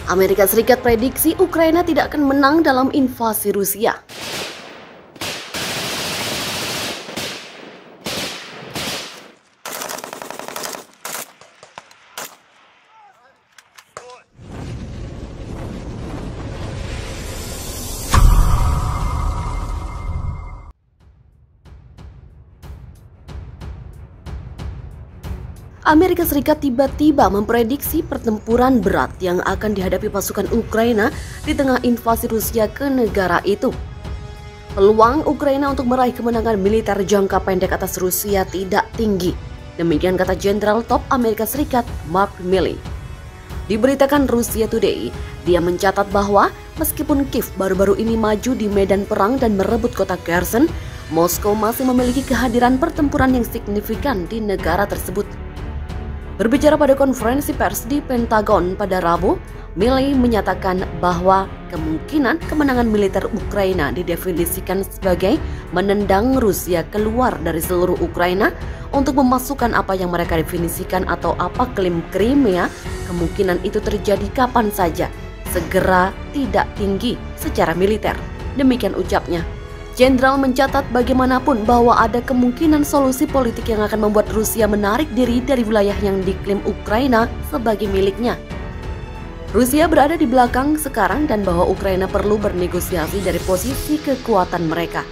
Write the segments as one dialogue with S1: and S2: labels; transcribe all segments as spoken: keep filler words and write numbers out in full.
S1: Amerika Serikat prediksi Ukraina tidak akan menang dalam invasi Rusia. Amerika Serikat tiba-tiba memprediksi pertempuran berat yang akan dihadapi pasukan Ukraina di tengah invasi Rusia ke negara itu. Peluang Ukraina untuk meraih kemenangan militer jangka pendek atas Rusia tidak tinggi. Demikian kata Jenderal Top Amerika Serikat Mark Milley. Diberitakan Russia Today, dia mencatat bahwa meskipun Kiev baru-baru ini maju di medan perang dan merebut kota Kherson, Moskow masih memiliki kehadiran pertempuran yang signifikan di negara tersebut. Berbicara pada konferensi pers di Pentagon pada Rabu, Milley menyatakan bahwa kemungkinan kemenangan militer Ukraina didefinisikan sebagai menendang Rusia keluar dari seluruh Ukraina untuk memasukkan apa yang mereka definisikan atau apa klaim Crimea. Kemungkinan itu terjadi kapan saja, segera, tidak tinggi secara militer. Demikian ucapnya. Jenderal mencatat bagaimanapun bahwa ada kemungkinan solusi politik yang akan membuat Rusia menarik diri dari wilayah yang diklaim Ukraina sebagai miliknya. Rusia berada di belakang sekarang dan bahwa Ukraina perlu bernegosiasi dari posisi kekuatan mereka.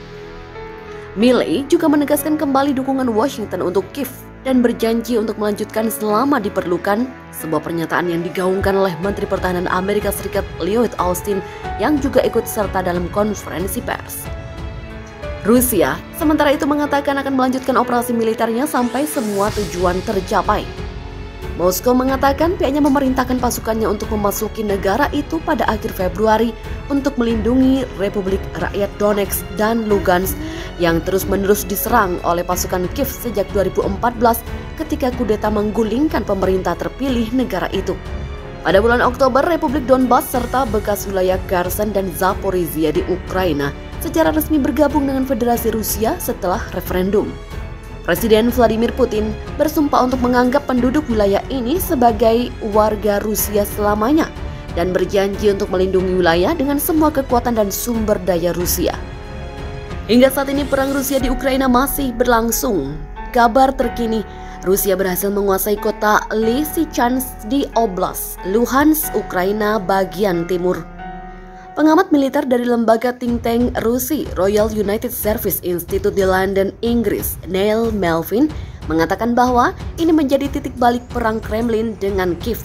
S1: Milley juga menegaskan kembali dukungan Washington untuk Kiev dan berjanji untuk melanjutkan selama diperlukan, sebuah pernyataan yang digaungkan oleh Menteri Pertahanan Amerika Serikat Lloyd Austin yang juga ikut serta dalam konferensi pers. Rusia sementara itu mengatakan akan melanjutkan operasi militernya sampai semua tujuan tercapai. Moskow mengatakan pihaknya memerintahkan pasukannya untuk memasuki negara itu pada akhir Februari untuk melindungi Republik Rakyat Donetsk dan Lugansk yang terus-menerus diserang oleh pasukan Kiev sejak dua ribu empat belas ketika kudeta menggulingkan pemerintah terpilih negara itu. Pada bulan Oktober, Republik Donbas serta bekas wilayah Kherson dan Zaporizhia di Ukraina secara resmi bergabung dengan Federasi Rusia setelah referendum. Presiden Vladimir Putin bersumpah untuk menganggap penduduk wilayah ini sebagai warga Rusia selamanya dan berjanji untuk melindungi wilayah dengan semua kekuatan dan sumber daya Rusia. Hingga saat ini perang Rusia di Ukraina masih berlangsung. Kabar terkini, Rusia berhasil menguasai kota Lysychansk di Oblast Luhansk, Ukraina bagian timur. Pengamat militer dari lembaga think tank Rusi Royal United Service Institute di London, Inggris, Neil Melvin, mengatakan bahwa ini menjadi titik balik perang Kremlin dengan Kiev.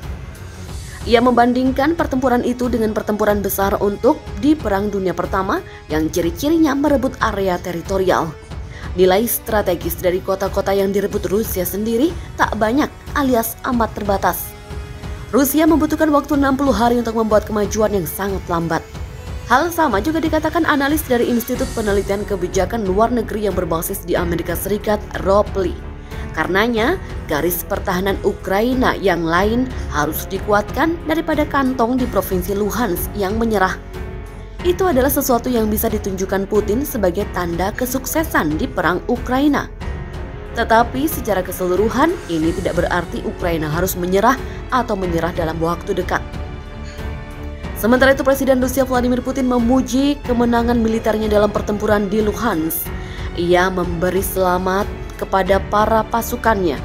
S1: Ia membandingkan pertempuran itu dengan pertempuran besar untuk di Perang Dunia Pertama yang ciri-cirinya merebut area teritorial. Nilai strategis dari kota-kota yang direbut Rusia sendiri tak banyak alias amat terbatas. Rusia membutuhkan waktu enam puluh hari untuk membuat kemajuan yang sangat lambat. Hal sama juga dikatakan analis dari Institut Penelitian Kebijakan Luar Negeri yang berbasis di Amerika Serikat, Rob Lee. Karenanya, garis pertahanan Ukraina yang lain harus dikuatkan daripada kantong di Provinsi Luhansk yang menyerah. Itu adalah sesuatu yang bisa ditunjukkan Putin sebagai tanda kesuksesan di perang Ukraina. Tetapi secara keseluruhan ini tidak berarti Ukraina harus menyerah atau menyerah dalam waktu dekat. Sementara itu Presiden Rusia Vladimir Putin memuji kemenangan militernya dalam pertempuran di Luhansk. Ia memberi selamat kepada para pasukannya.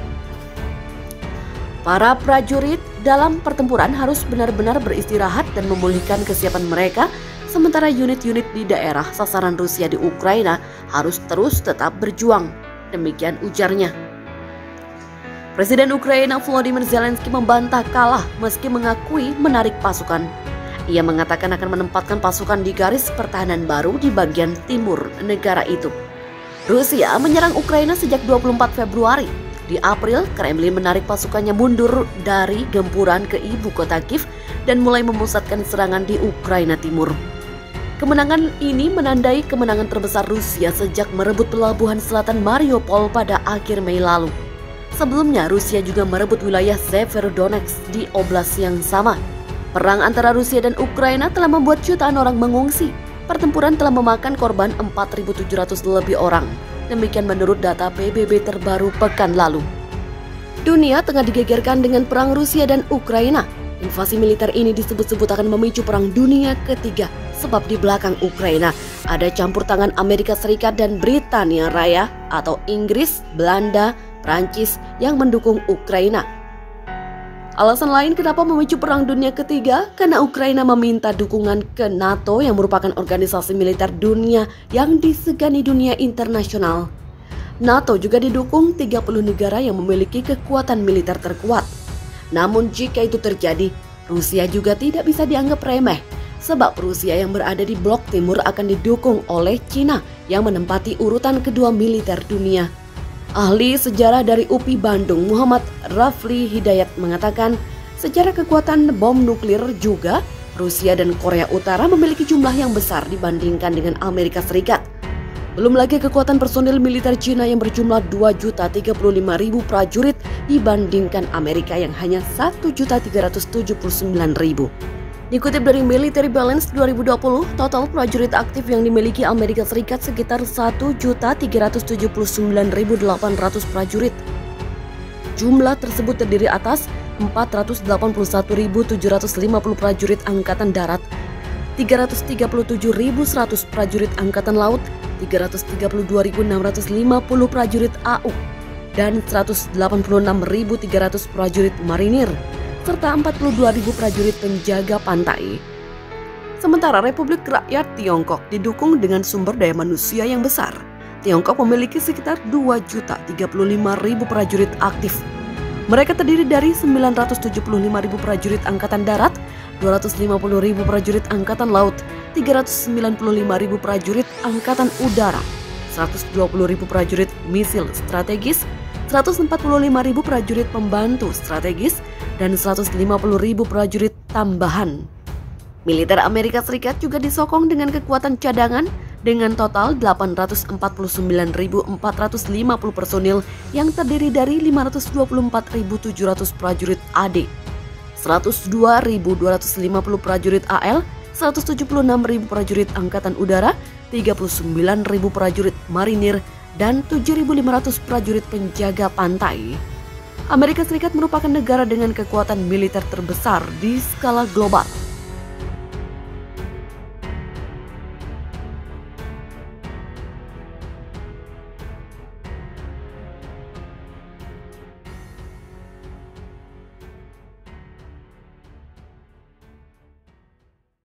S1: Para prajurit dalam pertempuran harus benar-benar beristirahat dan memulihkan kesiapan mereka, sementara unit-unit di daerah sasaran Rusia di Ukraina harus terus tetap berjuang. Demikian ujarnya. Presiden Ukraina Volodymyr Zelensky membantah kalah meski mengakui menarik pasukan. Ia mengatakan akan menempatkan pasukan di garis pertahanan baru di bagian timur negara itu. Rusia menyerang Ukraina sejak dua puluh empat Februari. Di April, Kremlin menarik pasukannya mundur dari gempuran ke ibu kota Kiev dan mulai memusatkan serangan di Ukraina Timur. Kemenangan ini menandai kemenangan terbesar Rusia sejak merebut pelabuhan selatan Mariupol pada akhir Mei lalu. Sebelumnya, Rusia juga merebut wilayah Severodonetsk di Oblast yang sama. Perang antara Rusia dan Ukraina telah membuat jutaan orang mengungsi. Pertempuran telah memakan korban empat ribu tujuh ratus lebih orang. Demikian menurut data P B B terbaru pekan lalu. Dunia tengah digegerkan dengan perang Rusia dan Ukraina. Invasi militer ini disebut-sebut akan memicu perang dunia ketiga sebab di belakang Ukraina ada campur tangan Amerika Serikat dan Britania Raya atau Inggris, Belanda, Prancis yang mendukung Ukraina. Alasan lain kenapa memicu perang dunia ketiga karena Ukraina meminta dukungan ke NATO yang merupakan organisasi militer dunia yang disegani dunia internasional. NATO juga didukung tiga puluh negara yang memiliki kekuatan militer terkuat. Namun jika itu terjadi, Rusia juga tidak bisa dianggap remeh, sebab Rusia yang berada di blok timur akan didukung oleh Cina yang menempati urutan kedua militer dunia. Ahli sejarah dari U P I Bandung, Muhammad Rafli Hidayat mengatakan, secara kekuatan bom nuklir juga, Rusia dan Korea Utara memiliki jumlah yang besar dibandingkan dengan Amerika Serikat. Belum lagi kekuatan personil militer Cina yang berjumlah dua juta tiga puluh lima ribu prajurit dibandingkan Amerika yang hanya satu juta tiga ratus tujuh puluh sembilan ribu. Dikutip dari Military Balance dua ribu dua puluh, total prajurit aktif yang dimiliki Amerika Serikat sekitar satu juta tiga ratus tujuh puluh sembilan ribu delapan ratus prajurit. Jumlah tersebut terdiri atas empat ratus delapan puluh satu ribu tujuh ratus lima puluh prajurit Angkatan Darat, tiga ratus tiga puluh tujuh ribu seratus prajurit Angkatan Laut, tiga ratus tiga puluh dua ribu enam ratus lima puluh prajurit A U, dan seratus delapan puluh enam ribu tiga ratus prajurit marinir, serta empat puluh dua ribu prajurit penjaga pantai. Sementara Republik Rakyat Tiongkok didukung dengan sumber daya manusia yang besar. Tiongkok memiliki sekitar dua juta tiga puluh lima ribu prajurit aktif. Mereka terdiri dari sembilan ratus tujuh puluh lima ribu prajurit Angkatan Darat, dua ratus lima puluh ribu prajurit Angkatan Laut, tiga ratus sembilan puluh lima ribu prajurit Angkatan Udara, seratus dua puluh ribu prajurit misil strategis, seratus empat puluh lima ribu prajurit pembantu strategis, dan seratus lima puluh ribu prajurit tambahan. Militer Amerika Serikat juga disokong dengan kekuatan cadangan dengan total delapan ratus empat puluh sembilan ribu empat ratus lima puluh personil yang terdiri dari lima ratus dua puluh empat ribu tujuh ratus prajurit A D, seratus dua ribu dua ratus lima puluh prajurit A L, seratus tujuh puluh enam ribu prajurit Angkatan Udara, tiga puluh sembilan ribu prajurit marinir, dan tujuh ribu lima ratus prajurit penjaga pantai. Amerika Serikat merupakan negara dengan kekuatan militer terbesar di skala global.